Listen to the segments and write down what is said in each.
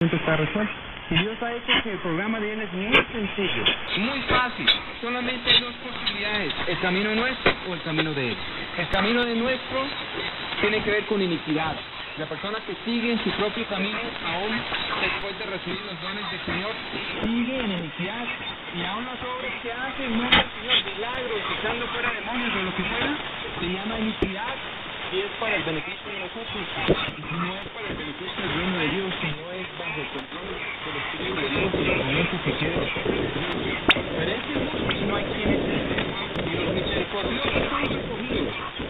está resuelto. Y Dios ha hecho que el programa de Él es muy sencillo, muy fácil. Solamente hay dos posibilidades, el camino nuestro o el camino de Él. El camino de nuestro tiene que ver con iniquidad. La persona que sigue en su propio camino, aún después de recibir los dones del Señor, sigue en iniquidad. Y aún las obras que hace en nombre del Señor, milagros, echando fuera demonios o lo que fuera, se llama iniquidad. Y es para el beneficio de nosotros. No es para el beneficio del reino de Dios, sino es bajo el control del Espíritu de Dios y el momento que quiere. Pero es que no hay quien entienda. Y los misericordiosos son recogidos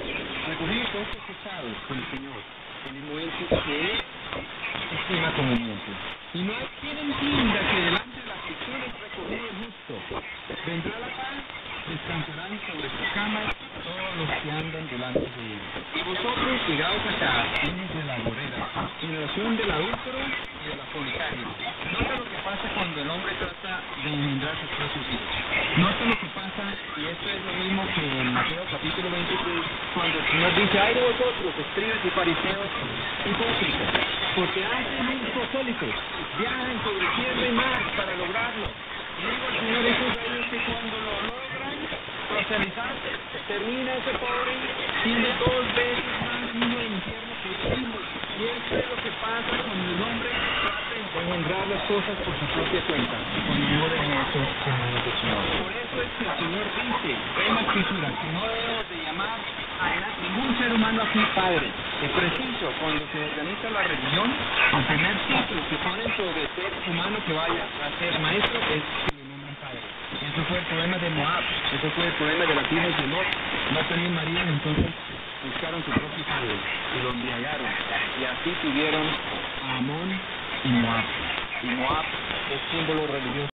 todos escuchados con el Señor, en el momento que Él estima conveniente. Y no hay quien entienda que delante de la aflicción es recogido el justo. Vendrá la paz, descansarán sobre su cama todos los que andan delante de Él. Y vosotros llegados acá, hijos de la gorera, generación del adúltero y de la fornicaria. Nota lo que pasa cuando el hombre trata de engendrar sus propios hijos. Nota lo que pasa, y esto es lo mismo que en Mateo capítulo 23, cuando el Señor dice: ay de vosotros, escribas y fariseos, hipócritas, porque hacen un prosélito, viajan sobre tierra y mar para lograrlo. Y digo al Señor, esos de ellos que cuando lo logran proselitar, termina ese pobre siendo 2 veces más hijo del infierno que ellos mismos. Y esto es lo que pasa cuando el hombre trata de engendrar las cosas por su propia cuenta, cuando no dejan eso en manos del Señor. Por eso es que el Señor dice en la Escritura que no debemos de llamar a ningún ser humano aquí padre. Es preciso, cuando se organiza la religión, el primer título que ponen sobre ser humano que vaya a ser maestro es que le nombran padre. Eso fue el problema de Moab, eso fue el problema de las hijas de Lot. No tenían marido, entonces buscaron su propio padre y lo embriagaron. Y así tuvieron a Amón y Moab. Y Moab es símbolo religioso.